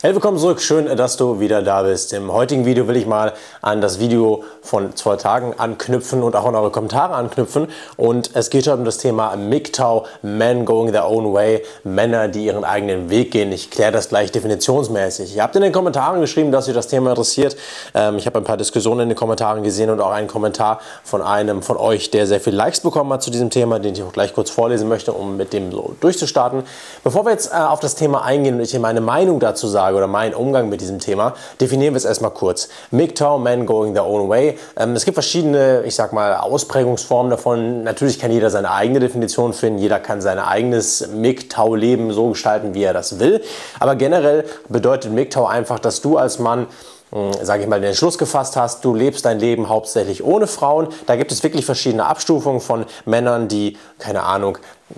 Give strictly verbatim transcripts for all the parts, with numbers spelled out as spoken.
Hey, willkommen zurück, schön, dass du wieder da bist. Im heutigen Video will ich mal an das Video von zwei Tagen anknüpfen und auch an eure Kommentare anknüpfen. Und es geht heute um das Thema M G T O W, Men Going Their Own Way, Männer, die ihren eigenen Weg gehen. Ich kläre das gleich definitionsmäßig. Ihr habt in den Kommentaren geschrieben, dass euch das Thema interessiert. Ähm, ich habe ein paar Diskussionen in den Kommentaren gesehen und auch einen Kommentar von einem von euch, der sehr viele Likes bekommen hat zu diesem Thema, den ich auch gleich kurz vorlesen möchte, um mit dem so durchzustarten. Bevor wir jetzt äh, auf das Thema eingehen und ich hier meine Meinung dazu sage, oder meinen Umgang mit diesem Thema, definieren wir es erstmal kurz. M G T O W, Men Going Their Own Way. Ähm, es gibt verschiedene, ich sag mal, Ausprägungsformen davon. Natürlich kann jeder seine eigene Definition finden. Jeder kann sein eigenes M G T O W-Leben so gestalten, wie er das will. Aber generell bedeutet M G T O W einfach, dass du als Mann, sage ich mal, den Entschluss gefasst hast, du lebst dein Leben hauptsächlich ohne Frauen. Da gibt es wirklich verschiedene Abstufungen von Männern, die, keine Ahnung,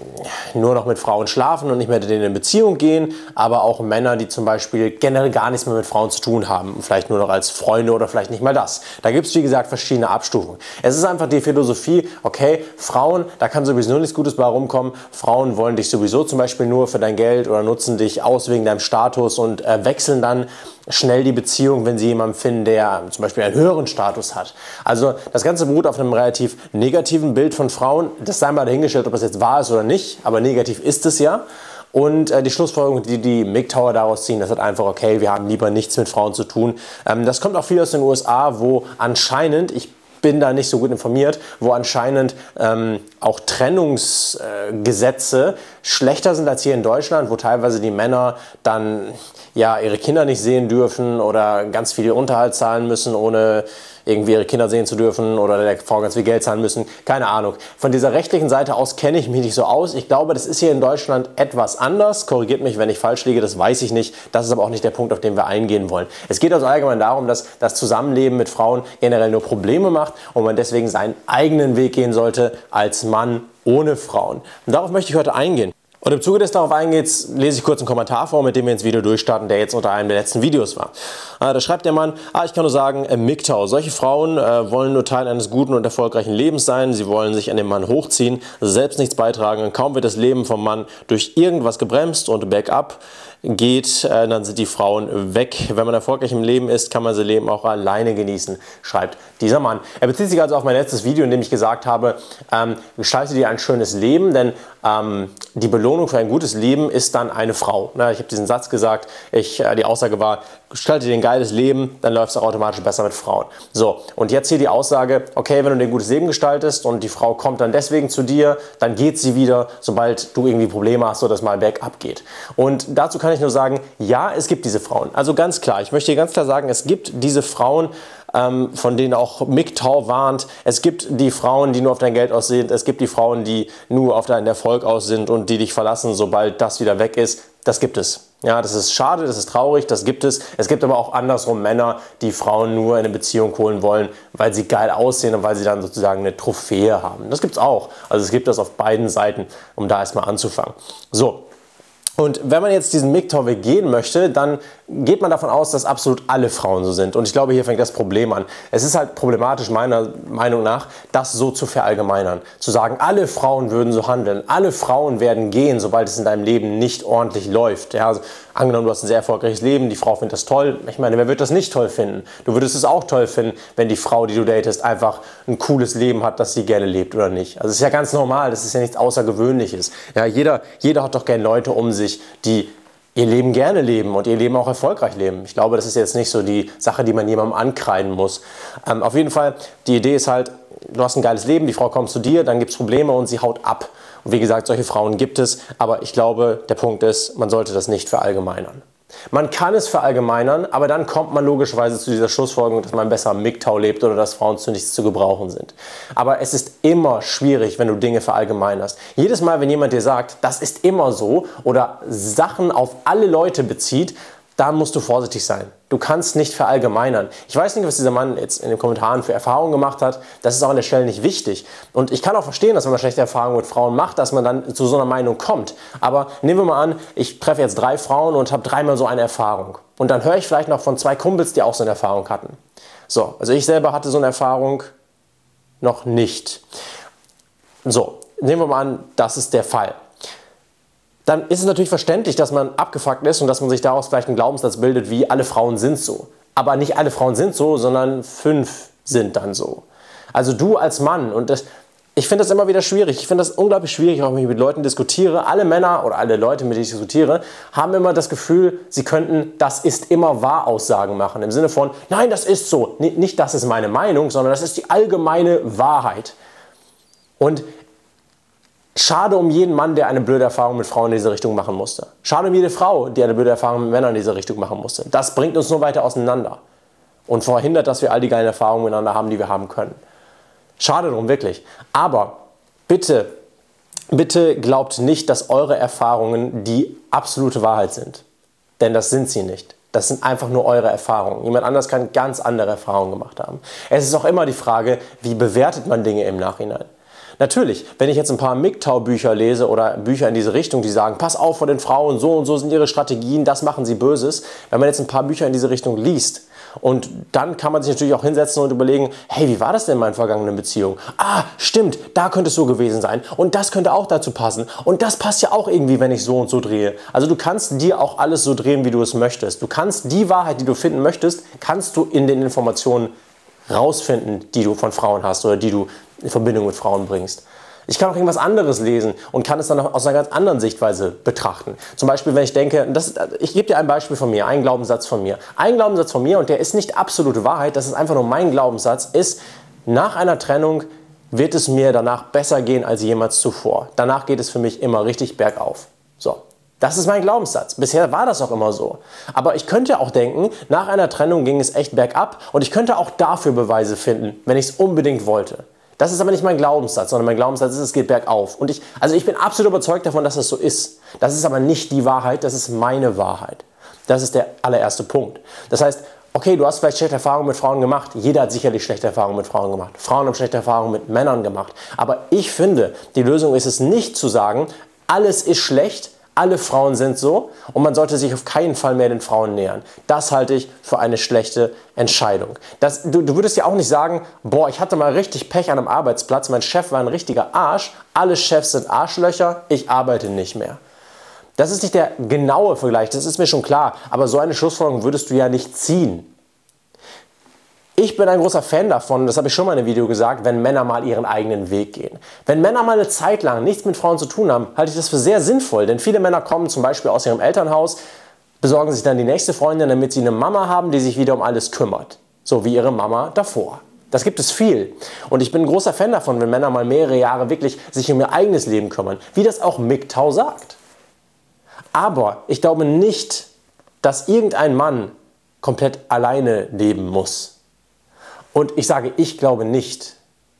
nur noch mit Frauen schlafen und nicht mehr mit denen in Beziehung gehen, aber auch Männer, die zum Beispiel generell gar nichts mehr mit Frauen zu tun haben, vielleicht nur noch als Freunde oder vielleicht nicht mal das. Da gibt es, wie gesagt, verschiedene Abstufungen. Es ist einfach die Philosophie, okay, Frauen, da kann sowieso nichts Gutes bei rumkommen, Frauen wollen dich sowieso zum Beispiel nur für dein Geld oder nutzen dich aus wegen deinem Status und äh, wechseln dann schnell die Beziehung, wenn sie jemanden finden, der zum Beispiel einen höheren Status hat. Also das Ganze beruht auf einem relativ negativen Bild von Frauen. Das sei mal dahingestellt, ob das jetzt wahr ist oder nicht, aber negativ ist es ja. Und äh, die Schlussfolgerung, die die M G T O W daraus ziehen, das hat einfach, okay, wir haben lieber nichts mit Frauen zu tun. Ähm, das kommt auch viel aus den U S A, wo anscheinend, ich bin da nicht so gut informiert, wo anscheinend ähm, auch Trennungsgesetze äh, schlechter sind als hier in Deutschland, wo teilweise die Männer dann ja ihre Kinder nicht sehen dürfen oder ganz viel Unterhalt zahlen müssen, ohne irgendwie ihre Kinder sehen zu dürfen oder der Frau ganz viel Geld zahlen müssen. Keine Ahnung. Von dieser rechtlichen Seite aus kenne ich mich nicht so aus. Ich glaube, das ist hier in Deutschland etwas anders. Korrigiert mich, wenn ich falsch liege, das weiß ich nicht. Das ist aber auch nicht der Punkt, auf den wir eingehen wollen. Es geht also allgemein darum, dass das Zusammenleben mit Frauen generell nur Probleme macht und man deswegen seinen eigenen Weg gehen sollte als Mann ohne Frauen. Und darauf möchte ich heute eingehen. Und im Zuge des darauf eingeht, lese ich kurz einen Kommentar vor, mit dem wir ins Video durchstarten, der jetzt unter einem der letzten Videos war. Äh, da schreibt der Mann, ah, ich kann nur sagen, M G T O W. Solche Frauen äh, wollen nur Teil eines guten und erfolgreichen Lebens sein. Sie wollen sich an den Mann hochziehen, selbst nichts beitragen. Und kaum wird das Leben vom Mann durch irgendwas gebremst und bergab geht, äh, dann sind die Frauen weg. Wenn man erfolgreich im Leben ist, kann man sein Leben auch alleine genießen, schreibt dieser Mann. Er bezieht sich also auf mein letztes Video, in dem ich gesagt habe, ähm, gestalte dir ein schönes Leben, denn ähm, die Belohnung für ein gutes Leben ist dann eine Frau. Na, ich habe diesen Satz gesagt, ich, äh, die Aussage war, gestalte dir ein geiles Leben, dann läuft es auch automatisch besser mit Frauen. So, und jetzt hier die Aussage, okay, wenn du dir ein gutes Leben gestaltest und die Frau kommt dann deswegen zu dir, dann geht sie wieder, sobald du irgendwie Probleme hast oder es mal bergab geht. Und dazu kann ich nur sagen, ja, es gibt diese Frauen. Also ganz klar, ich möchte hier ganz klar sagen, es gibt diese Frauen, ähm, von denen auch M G T O W warnt. Es gibt die Frauen, die nur auf dein Geld aus sind. Es gibt die Frauen, die nur auf deinen Erfolg aus sind und die dich verlassen, sobald das wieder weg ist. Das gibt es. Ja, das ist schade, das ist traurig, das gibt es. Es gibt aber auch andersrum Männer, die Frauen nur in eine Beziehung holen wollen, weil sie geil aussehen und weil sie dann sozusagen eine Trophäe haben. Das gibt es auch. Also es gibt das auf beiden Seiten, um da erstmal anzufangen. So. Und wenn man jetzt diesen M G T O W gehen möchte, dann geht man davon aus, dass absolut alle Frauen so sind. Und ich glaube, hier fängt das Problem an. Es ist halt problematisch, meiner Meinung nach, das so zu verallgemeinern. Zu sagen, alle Frauen würden so handeln, alle Frauen werden gehen, sobald es in deinem Leben nicht ordentlich läuft. Ja, also, angenommen, du hast ein sehr erfolgreiches Leben, die Frau findet das toll. Ich meine, wer wird das nicht toll finden? Du würdest es auch toll finden, wenn die Frau, die du datest, einfach ein cooles Leben hat, das sie gerne lebt oder nicht. Also es ist ja ganz normal, das ist ja nichts Außergewöhnliches. Ja, jeder, jeder hat doch gerne Leute um sich, die ihr Leben gerne leben und ihr Leben auch erfolgreich leben. Ich glaube, das ist jetzt nicht so die Sache, die man jemandem ankreiden muss. Ähm, auf jeden Fall, die Idee ist halt, du hast ein geiles Leben, die Frau kommt zu dir, dann gibt es Probleme und sie haut ab. Und wie gesagt, solche Frauen gibt es, aber ich glaube, der Punkt ist, man sollte das nicht verallgemeinern. Man kann es verallgemeinern, aber dann kommt man logischerweise zu dieser Schlussfolgerung, dass man besser M G T O W lebt oder dass Frauen zu nichts zu gebrauchen sind. Aber es ist immer schwierig, wenn du Dinge verallgemeinerst. Jedes Mal, wenn jemand dir sagt, das ist immer so oder Sachen auf alle Leute bezieht, da musst du vorsichtig sein. Du kannst nicht verallgemeinern. Ich weiß nicht, was dieser Mann jetzt in den Kommentaren für Erfahrungen gemacht hat. Das ist auch an der Stelle nicht wichtig. Und ich kann auch verstehen, dass wenn man schlechte Erfahrungen mit Frauen macht, dass man dann zu so einer Meinung kommt. Aber nehmen wir mal an, ich treffe jetzt drei Frauen und habe dreimal so eine Erfahrung. Und dann höre ich vielleicht noch von zwei Kumpels, die auch so eine Erfahrung hatten. So, also ich selber hatte so eine Erfahrung noch nicht. So, nehmen wir mal an, das ist der Fall. dann ist es natürlich verständlich, dass man abgefuckt ist und dass man sich daraus vielleicht einen Glaubenssatz bildet, wie alle Frauen sind so. Aber nicht alle Frauen sind so, sondern fünf sind dann so. Also du als Mann, und das, ich finde das immer wieder schwierig, ich finde das unglaublich schwierig, auch wenn ich mit Leuten diskutiere. Alle Männer oder alle Leute, mit denen ich diskutiere, haben immer das Gefühl, sie könnten das ist immer wahr Aussagen machen. Im Sinne von, nein, das ist so. Nicht, das ist meine Meinung, sondern das ist die allgemeine Wahrheit. Und schade um jeden Mann, der eine blöde Erfahrung mit Frauen in diese Richtung machen musste. Schade um jede Frau, die eine blöde Erfahrung mit Männern in diese Richtung machen musste. Das bringt uns nur weiter auseinander und verhindert, dass wir all die geilen Erfahrungen miteinander haben, die wir haben können. Schade drum, wirklich. Aber bitte, bitte glaubt nicht, dass eure Erfahrungen die absolute Wahrheit sind. Denn das sind sie nicht. Das sind einfach nur eure Erfahrungen. Jemand anders kann ganz andere Erfahrungen gemacht haben. Es ist auch immer die Frage, wie bewertet man Dinge im Nachhinein? Natürlich, wenn ich jetzt ein paar M G T O W-Bücher lese oder Bücher in diese Richtung, die sagen, pass auf vor den Frauen, so und so sind ihre Strategien, das machen sie Böses. Wenn man jetzt ein paar Bücher in diese Richtung liest und dann kann man sich natürlich auch hinsetzen und überlegen, hey, wie war das denn in meinen vergangenen Beziehungen? Ah, stimmt, da könnte es so gewesen sein und das könnte auch dazu passen und das passt ja auch irgendwie, wenn ich so und so drehe. Also du kannst dir auch alles so drehen, wie du es möchtest. Du kannst die Wahrheit, die du finden möchtest, kannst du in den Informationen rausfinden, die du von Frauen hast oder die du in Verbindung mit Frauen bringst. Ich kann auch irgendwas anderes lesen und kann es dann aus einer ganz anderen Sichtweise betrachten. Zum Beispiel, wenn ich denke, das, ich gebe dir ein Beispiel von mir, einen Glaubenssatz von mir. Ein Glaubenssatz von mir, und der ist nicht absolute Wahrheit, das ist einfach nur mein Glaubenssatz, ist, nach einer Trennung wird es mir danach besser gehen als jemals zuvor. Danach geht es für mich immer richtig bergauf. So. Das ist mein Glaubenssatz. Bisher war das auch immer so. Aber ich könnte auch denken, nach einer Trennung ging es echt bergab und ich könnte auch dafür Beweise finden, wenn ich es unbedingt wollte. Das ist aber nicht mein Glaubenssatz, sondern mein Glaubenssatz ist, es geht bergauf. Und ich, also ich bin absolut überzeugt davon, dass das so ist. Das ist aber nicht die Wahrheit, das ist meine Wahrheit. Das ist der allererste Punkt. Das heißt, okay, du hast vielleicht schlechte Erfahrungen mit Frauen gemacht. Jeder hat sicherlich schlechte Erfahrungen mit Frauen gemacht. Frauen haben schlechte Erfahrungen mit Männern gemacht. Aber ich finde, die Lösung ist es nicht zu sagen, alles ist schlecht, alle Frauen sind so und man sollte sich auf keinen Fall mehr den Frauen nähern. Das halte ich für eine schlechte Entscheidung. Das, du, du würdest ja auch nicht sagen, boah, ich hatte mal richtig Pech an einem Arbeitsplatz, mein Chef war ein richtiger Arsch, alle Chefs sind Arschlöcher, ich arbeite nicht mehr. Das ist nicht der genaue Vergleich, das ist mir schon klar, aber so eine Schlussfolgerung würdest du ja nicht ziehen. Ich bin ein großer Fan davon, das habe ich schon mal in einem Video gesagt, wenn Männer mal ihren eigenen Weg gehen. Wenn Männer mal eine Zeit lang nichts mit Frauen zu tun haben, halte ich das für sehr sinnvoll. Denn viele Männer kommen zum Beispiel aus ihrem Elternhaus, besorgen sich dann die nächste Freundin, damit sie eine Mama haben, die sich wieder um alles kümmert. So wie ihre Mama davor. Das gibt es viel. Und ich bin ein großer Fan davon, wenn Männer mal mehrere Jahre wirklich sich um ihr eigenes Leben kümmern. Wie das auch M G T O W sagt. Aber ich glaube nicht, dass irgendein Mann komplett alleine leben muss. Und ich sage, ich glaube nicht.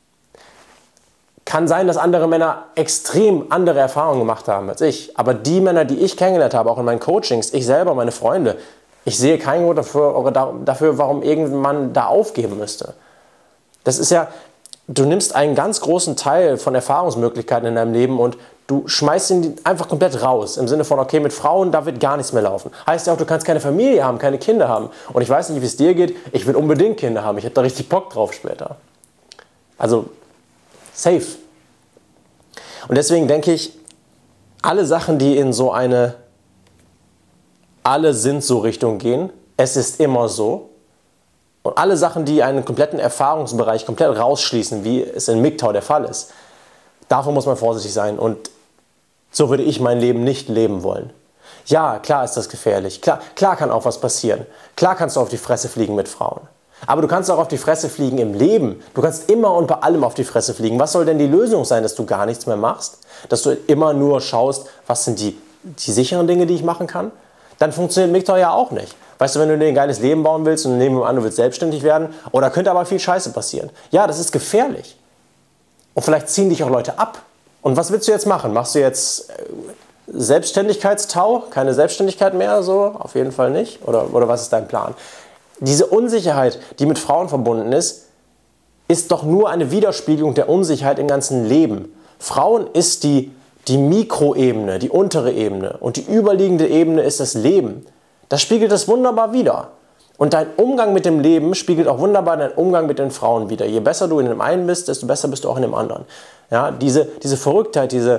Kann sein, dass andere Männer extrem andere Erfahrungen gemacht haben als ich. Aber die Männer, die ich kennengelernt habe, auch in meinen Coachings, ich selber, meine Freunde, ich sehe keinen Grund dafür, dafür, warum irgendein Mann da aufgeben müsste. Das ist ja, du nimmst einen ganz großen Teil von Erfahrungsmöglichkeiten in deinem Leben und du schmeißt ihn einfach komplett raus. Im Sinne von, okay, mit Frauen, da wird gar nichts mehr laufen. Heißt ja auch, du kannst keine Familie haben, keine Kinder haben. Und ich weiß nicht, wie es dir geht. Ich will unbedingt Kinder haben. Ich habe da richtig Bock drauf später. Also, safe. Und deswegen denke ich, alle Sachen, die in so eine alle sind so Richtung gehen, es ist immer so. Und alle Sachen, die einen kompletten Erfahrungsbereich komplett rausschließen, wie es in M G T O W der Fall ist, davon muss man vorsichtig sein und so würde ich mein Leben nicht leben wollen. Ja, klar ist das gefährlich, klar, klar kann auch was passieren, klar kannst du auf die Fresse fliegen mit Frauen. Aber du kannst auch auf die Fresse fliegen im Leben, du kannst immer und bei allem auf die Fresse fliegen. Was soll denn die Lösung sein, dass du gar nichts mehr machst? Dass du immer nur schaust, was sind die, die sicheren Dinge, die ich machen kann? Dann funktioniert M G T O W ja auch nicht. Weißt du, wenn du dir ein geiles Leben bauen willst und nehmen an, du willst selbstständig werden, oder könnte aber viel Scheiße passieren. Ja, das ist gefährlich. Und vielleicht ziehen dich auch Leute ab. Und was willst du jetzt machen? Machst du jetzt Selbstständigkeitstau? Keine Selbstständigkeit mehr? So? Auf jeden Fall nicht. Oder, oder was ist dein Plan? Diese Unsicherheit, die mit Frauen verbunden ist, ist doch nur eine Widerspiegelung der Unsicherheit im ganzen Leben. Frauen ist die, die Mikroebene, die untere Ebene. Und die überliegende Ebene ist das Leben. Das spiegelt das wunderbar wider. Und dein Umgang mit dem Leben spiegelt auch wunderbar deinen Umgang mit den Frauen wider. Je besser du in dem einen bist, desto besser bist du auch in dem anderen. Ja, diese, diese Verrücktheit, diese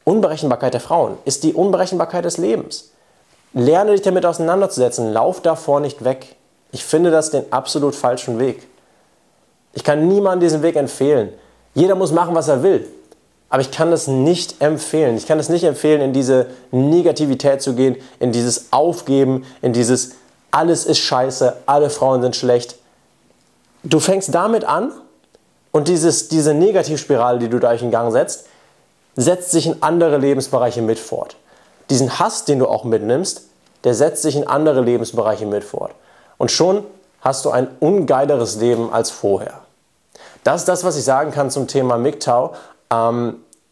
Unberechenbarkeit der Frauen ist die Unberechenbarkeit des Lebens. Lerne dich damit auseinanderzusetzen, lauf davor nicht weg. Ich finde das den absolut falschen Weg. Ich kann niemandem diesen Weg empfehlen. Jeder muss machen, was er will. Aber ich kann das nicht empfehlen. Ich kann es nicht empfehlen, in diese Negativität zu gehen, in dieses Aufgeben, in dieses alles ist scheiße, alle Frauen sind schlecht. Du fängst damit an und dieses, diese Negativspirale, die du dadurch in Gang setzt, setzt sich in andere Lebensbereiche mit fort. Diesen Hass, den du auch mitnimmst, der setzt sich in andere Lebensbereiche mit fort. Und schon hast du ein ungeileres Leben als vorher. Das ist das, was ich sagen kann zum Thema M G T O W. Ähm,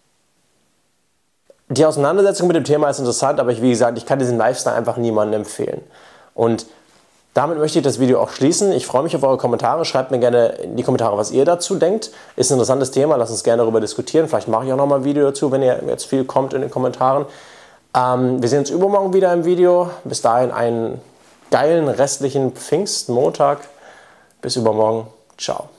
die Auseinandersetzung mit dem Thema ist interessant, aber ich, wie gesagt, ich kann diesen Lifestyle einfach niemandem empfehlen. Und damit möchte ich das Video auch schließen. Ich freue mich auf eure Kommentare. Schreibt mir gerne in die Kommentare, was ihr dazu denkt. Ist ein interessantes Thema. Lasst uns gerne darüber diskutieren. Vielleicht mache ich auch noch mal ein Video dazu, wenn ihr jetzt viel kommt in den Kommentaren. Ähm, wir sehen uns übermorgen wieder im Video. Bis dahin einen geilen restlichen Pfingstmontag. Bis übermorgen. Ciao.